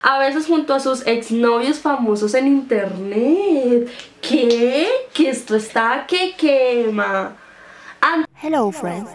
A veces junto a sus exnovios famosos en internet. ¿Qué? Que esto está que quema. Hello, friends.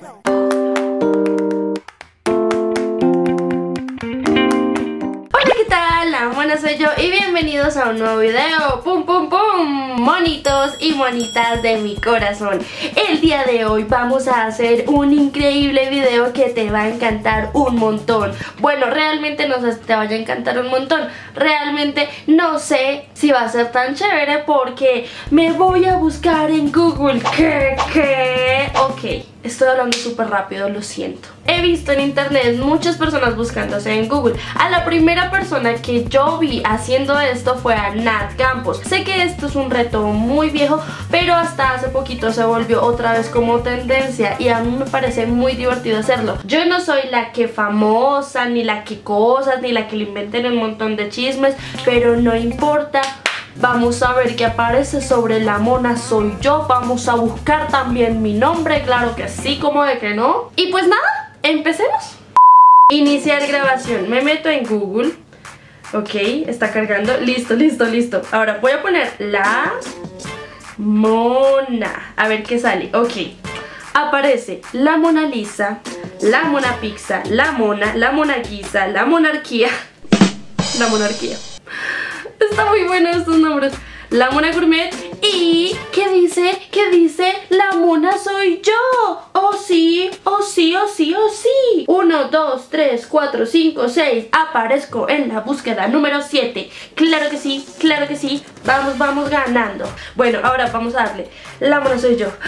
Hola, ¿qué tal? La mona soy yo y bienvenidos a un nuevo video. ¡Pum, pum, pum! Monitos y monitas de mi corazón. El día de hoy vamos a hacer un increíble video que te va a encantar un montón. Bueno, realmente no sé si te vaya a encantar un montón. Realmente no sé si va a ser tan chévere porque me voy a buscar en Google. ¿Qué? Ok. Estoy hablando súper rápido, lo siento. He visto en internet muchas personas buscándose en Google. A la primera persona que yo vi haciendo esto fue a Nat Campos. Sé que esto es un reto muy viejo, pero hasta hace poquito se volvió otra vez como tendencia y a mí me parece muy divertido hacerlo. Yo no soy la que famosa, ni la que cosas, ni la que le inventen un montón de chismes, pero no importa. Vamos a ver qué aparece sobre La Mona Soy Yo. Vamos a buscar también mi nombre, claro que sí, como de que no. Y pues nada, empecemos. Iniciar grabación, me meto en Google. Ok, está cargando, listo. Ahora voy a poner La Mona, a ver qué sale. Ok, aparece la Mona Lisa, la Mona Pizza, la Mona, la Mona Guisa, la Monarquía. La Monarquía. Está muy bueno estos nombres. La Mona Gourmet. ¿Y qué dice? ¿Qué dice? La Mona Soy Yo. Oh sí, oh sí, oh sí, oh sí. 1, 2, 3, 4, 5, 6. Aparezco en la búsqueda número 7. Claro que sí, claro que sí. Vamos ganando. Bueno, ahora vamos a darle. La Mona Soy Yo.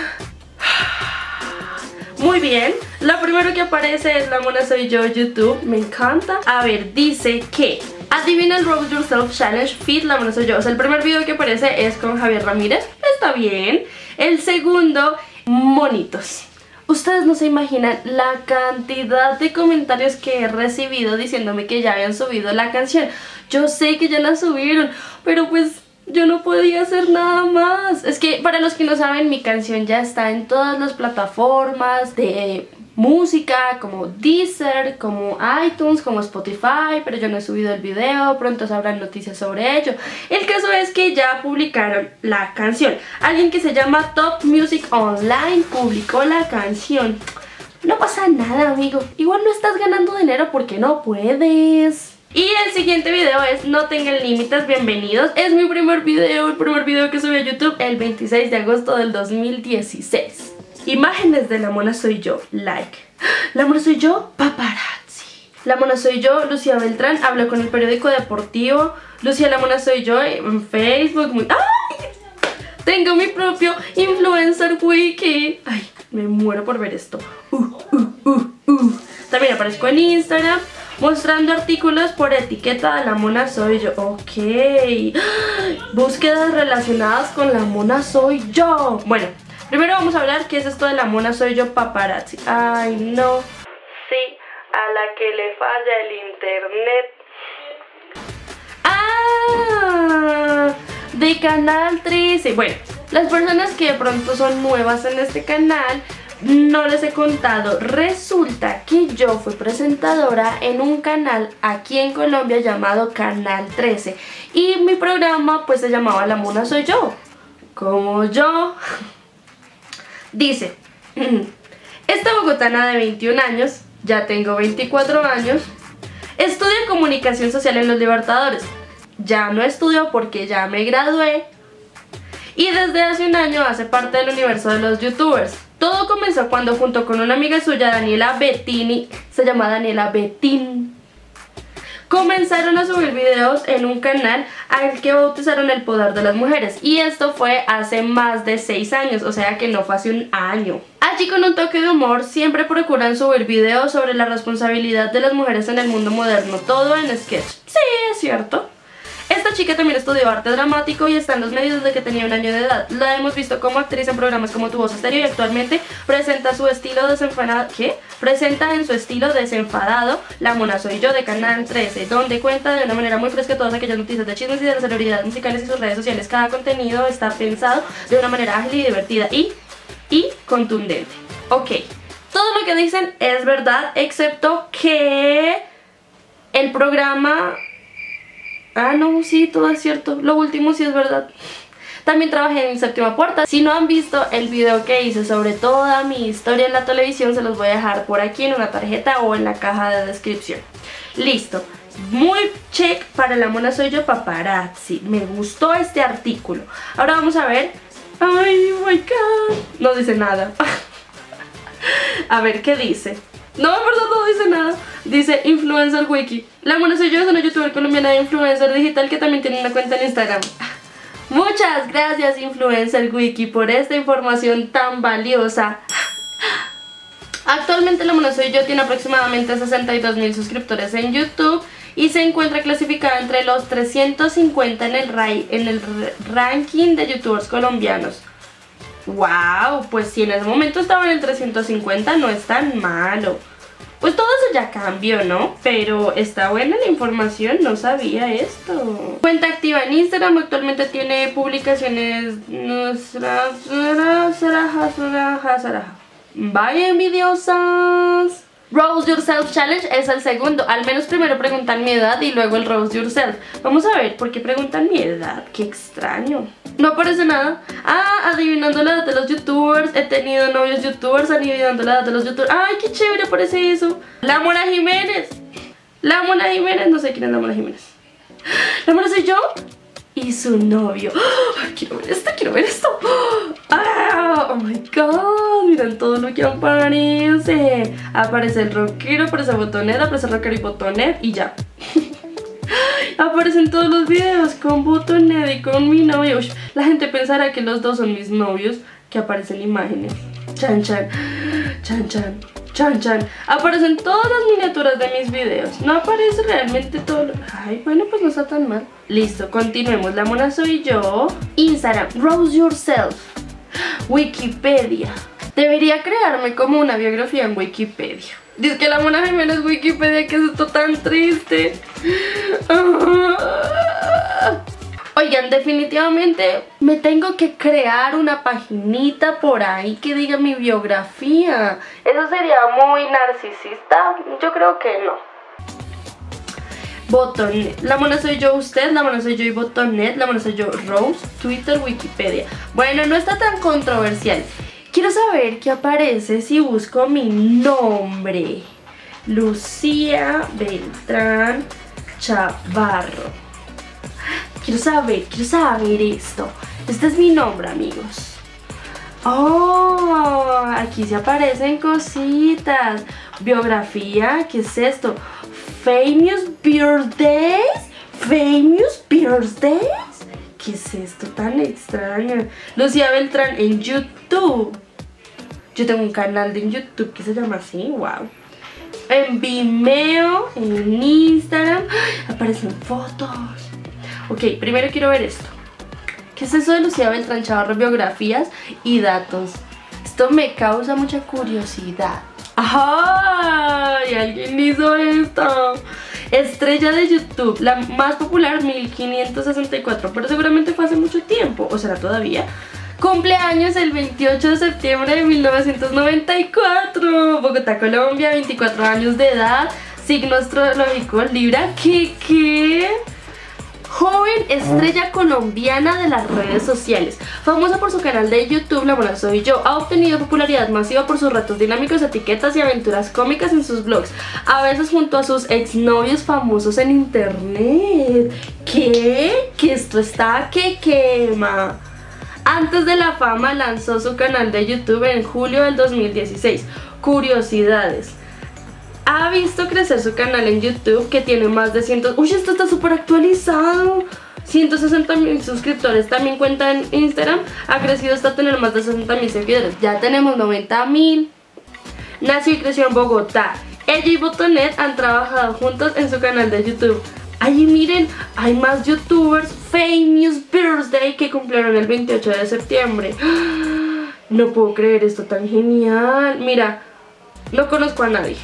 Muy bien, lo primero que aparece es La Mona Soy Yo YouTube, me encanta. A ver, dice que adivina el Roll Yourself Challenge Feed La Mona Soy Yo. O sea, el primer video que aparece es con Javier Ramírez, está bien. El segundo, monitos. Ustedes no se imaginan la cantidad de comentarios que he recibido diciéndome que ya habían subido la canción. Yo sé que ya la subieron, pero pues yo no podía hacer nada más. Es que para los que no saben, mi canción ya está en todas las plataformas de música, como Deezer, como iTunes, como Spotify, pero yo no he subido el video, pronto sabrán noticias sobre ello. El caso es que ya publicaron la canción. Alguien que se llama Top Music Online publicó la canción. No pasa nada, amigo, igual no estás ganando dinero porque no puedes. Y el siguiente video es No Tengan Límites, bienvenidos. Es mi primer video, el primer video que subí a YouTube el 26 de agosto del 2016. Imágenes de La Mona Soy Yo, like. La Mona Soy Yo, paparazzi. La Mona Soy Yo, Lucía Beltrán, habla con el periódico deportivo. Lucía La Mona Soy Yo en Facebook. ¡Ay! Tengo mi propio influencer wiki. Ay, me muero por ver esto. También aparezco en Instagram mostrando artículos por etiqueta de La Mona Soy Yo. Ok. Búsquedas relacionadas con La Mona Soy Yo. Bueno, primero vamos a hablar qué es esto de La Mona Soy Yo paparazzi. Ay, no. Sí, a la que le falla el internet. Ah, de Canal 13. Bueno, las personas que de pronto son nuevas en este canal, no les he contado, resulta que yo fui presentadora en un canal aquí en Colombia llamado Canal 13 y mi programa pues se llamaba La Mona Soy Yo, como yo. Dice, esta bogotana de 21 años, ya tengo 24 años, estudia comunicación social en Los Libertadores, ya no estudio porque ya me gradué y desde hace un año hace parte del universo de los youtubers. Todo comenzó cuando junto con una amiga suya, Daniela Bettini, se llama Daniela Bettín, comenzaron a subir videos en un canal al que bautizaron El Poder de las Mujeres. Y esto fue hace más de 6 años, o sea que no fue hace un año. Allí con un toque de humor siempre procuran subir videos sobre la responsabilidad de las mujeres en el mundo moderno, todo en sketch. Sí, es cierto. Esta chica también estudió arte dramático y está en los medios desde que tenía 1 año de edad. La hemos visto como actriz en programas como Tu Voz Estéreo y actualmente presenta su estilo desenfadado. ¿Qué? Presenta en su estilo desenfadado La Mona Soy Yo de Canal 13, donde cuenta de una manera muy fresca todas aquellas noticias de chismes y de las celebridades musicales y sus redes sociales. Cada contenido está pensado de una manera ágil y divertida y contundente. Ok, todo lo que dicen es verdad, excepto que el programa Ah, no, sí, todo es cierto. Lo último sí es verdad. También trabajé en Séptima Puerta. Si no han visto el video que hice sobre toda mi historia en la televisión, se los voy a dejar por aquí en una tarjeta o en la caja de descripción. Listo. Muy check para La Mona Soy Yo Paparazzi. Me gustó este artículo. Ahora vamos a ver. Ay, my God. No dice nada. A ver, ¿qué dice? No, en verdad no dice nada. Dice Influencer Wiki. La Mona Soy Yo es una youtuber colombiana de influencer digital que también tiene una cuenta en Instagram. Muchas gracias Influencer Wiki por esta información tan valiosa. Actualmente La Mona Soy Yo tiene aproximadamente 62.000 suscriptores en YouTube y se encuentra clasificada entre los 350 en el ranking de youtubers colombianos. Wow, pues si en ese momento estaba en el 350 no es tan malo. Pues todo eso ya cambió, ¿no? Pero está buena la información, no sabía esto. Cuenta activa en Instagram, actualmente tiene publicaciones... Vaya envidiosas. Roast Yourself Challenge es el segundo. Al menos primero preguntan mi edad y luego el Roast Yourself. Vamos a ver por qué preguntan mi edad. Qué extraño. No aparece nada. Ah, adivinando la edad de los youtubers. He tenido novios youtubers adivinando la edad de los youtubers. Ay, qué chévere aparece eso. La Mona Jiménez. La Mona Jiménez. No sé quién es la Mona Jiménez. La Mona Soy Yo y su novio. Ay, quiero ver esto, quiero ver esto. Oh my god, miren todo lo que aparece. Aparece el rockero, aparece Botonet, aparece el rockero y Botonet y ya. Aparecen todos los videos con Botonet y con mi novio. Uy, la gente pensará que los dos son mis novios, que aparecen imágenes. Chan chan, chan chan, chan chan. Aparecen todas las miniaturas de mis videos. No aparece realmente todo. Ay, bueno, pues no está tan mal. Listo, continuemos. La Mona Soy Yo. Instagram, Roast Yourself. Wikipedia. Debería crearme como una biografía en Wikipedia. Dice que La Mona Jiménez Wikipedia, ¿qué es esto tan triste? Oigan, definitivamente me tengo que crear una paginita por ahí que diga mi biografía. ¿Eso sería muy narcisista? Yo creo que no. Botonet, La Mona Soy Yo usted, La Mona Soy Yo y Botonet, La Mona Soy Yo Rose, Twitter, Wikipedia. Bueno, no está tan controversial. Quiero saber qué aparece si busco mi nombre. Lucía Beltrán Chavarro. Quiero saber esto. Este es mi nombre, amigos. Oh, aquí se aparecen cositas. Biografía, ¿qué es esto? Famous Birthdays. Famous Birthdays. ¿Qué es esto tan extraño? Lucía Beltrán en YouTube. Yo tengo un canal de YouTube que se llama así, wow. En Vimeo, en Instagram, aparecen fotos. Ok, primero quiero ver esto. ¿Qué es eso de Lucía Beltrán Chavarro? Biografías y datos. Esto me causa mucha curiosidad. ¡Ay! Alguien hizo esto. Estrella de YouTube, la más popular, 1564, pero seguramente fue hace mucho tiempo, o será todavía. Cumpleaños el 28 de septiembre de 1994, Bogotá, Colombia, 24 años de edad, signo astrológico Libra. ¿Qué? Joven estrella colombiana de las redes sociales, famosa por su canal de YouTube La Mona Soy Yo. Ha obtenido popularidad masiva por sus retos dinámicos, etiquetas y aventuras cómicas en sus vlogs, a veces junto a sus exnovios famosos en internet. ¿Qué? Que esto está que quema. Antes de la fama lanzó su canal de YouTube en julio del 2016. Curiosidades. Ha visto crecer su canal en YouTube, que tiene más de 100... ¡Uy, esto está súper actualizado! 160.000 suscriptores. También cuenta en Instagram. Ha crecido hasta tener más de 60.000 seguidores. Ya tenemos 90.000. Nació y creció en Bogotá. Ella y Botonet han trabajado juntos en su canal de YouTube. Ahí miren, hay más youtubers. Famous Birthday que cumplieron el 28 de septiembre. No puedo creer esto tan genial. Mira, no conozco a nadie.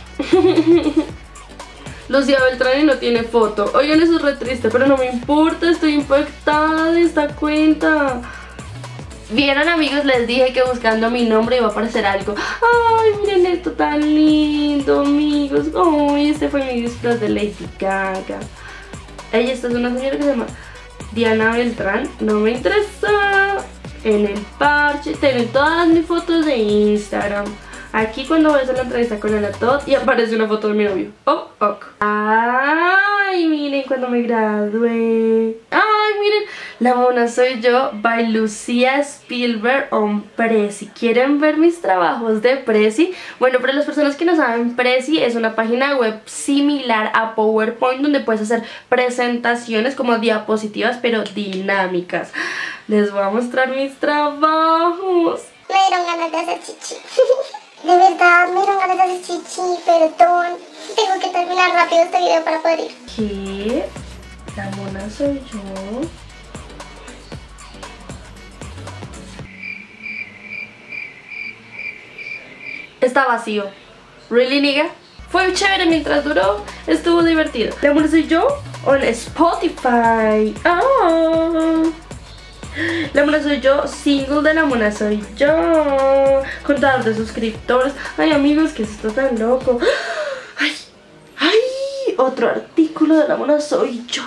Lucía Beltrán y no tiene foto. Oigan, eso es re triste, pero no me importa. Estoy impactada de esta cuenta. Vieron, amigos, les dije que buscando mi nombre iba a aparecer algo. Ay, miren esto tan lindo, amigos. Ay, este fue mi disfraz de Lady Gaga. Ella, esta es una señora que se llama Diana Beltrán. No me interesa. En el parche. Tienen todas mis fotos de Instagram. Aquí cuando voy a hacer la entrevista con Ana Todd y aparece una foto de mi novio. Oh, ok. Ay, miren cuando me gradué. Ay, miren. La mona soy yo by Lucía Spielberg on Prezi. ¿Quieren ver mis trabajos de Prezi? Bueno, para las personas que no saben, Prezi es una página web similar a PowerPoint donde puedes hacer presentaciones como diapositivas pero dinámicas. Les voy a mostrar mis trabajos. Me dieron ganas de hacer chichi. De verdad, me dieron ganas de hacer chichi, perdón. Tengo que terminar rápido este video para poder ir. ¿Qué? La mona soy yo. Está vacío. ¿Really, nigga? Fue chévere mientras duró. Estuvo divertido. La mona soy yo on Spotify. Ah. La mona soy yo, single de la mona soy yo, contador de suscriptores. Ay, amigos, ¿qué es esto tan loco? Ay, ay, otro artículo de la mona soy yo.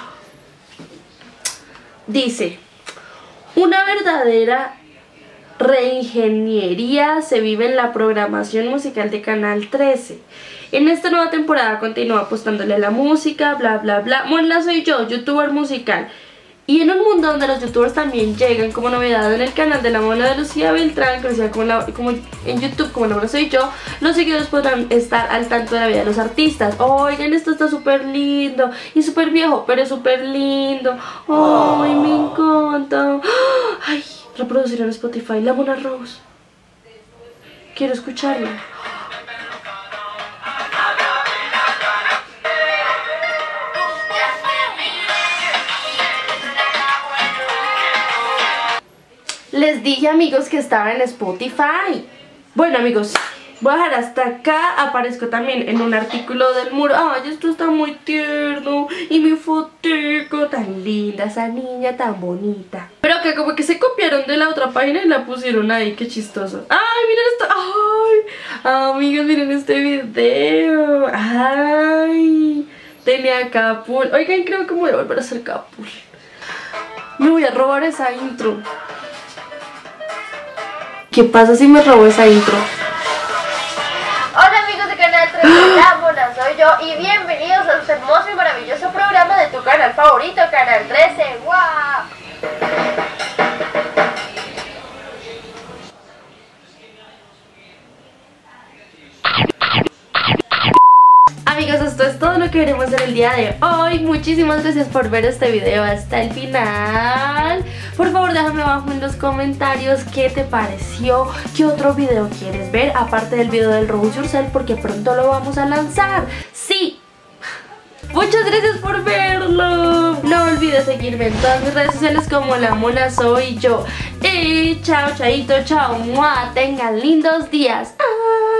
Dice: una verdadera reingeniería se vive en la programación musical de Canal 13. En esta nueva temporada continúa apostándole a la música, bla bla bla. Mona soy yo, youtuber musical. Y en un mundo donde los youtubers también llegan como novedad en el canal de la mona de Lucía Beltrán, conocida como en YouTube como la mona soy yo, los seguidores podrán estar al tanto de la vida de los artistas. Oigan, esto está súper lindo y súper viejo, pero es súper lindo. Ay, me encanta. Ay, reproducir en Spotify la mona Rose. Quiero escucharla. Les dije, amigos, que estaba en Spotify. Bueno, amigos, voy a dejar hasta acá. Aparezco también en un artículo del muro. Ay, esto está muy tierno. Y mi fotico tan linda, esa niña tan bonita. Pero que como que se copiaron de la otra página y la pusieron ahí, qué chistoso. Ay, miren esto. Ay, amigos, miren este video. Ay, tenía Capul. Oigan, creo que me voy a volver a hacer Capul. Me voy a robar esa intro. ¿Qué pasa si me robo esa intro? Hola amigos de Canal 13, la mona soy yo y bienvenidos a este hermoso y maravilloso programa de tu canal favorito, Canal 13. ¡Guau! Amigos, esto es todo lo que veremos en el día de hoy. Muchísimas gracias por ver este video hasta el final. Por favor, déjame abajo en los comentarios qué te pareció, qué otro video quieres ver, aparte del video del Rose Yourself, porque pronto lo vamos a lanzar. ¡Sí! Muchas gracias por verlo. No olvides seguirme en todas mis redes sociales como la mona soy yo. Y chao, chaito, chao, mua. Tengan lindos días. ¡Ah!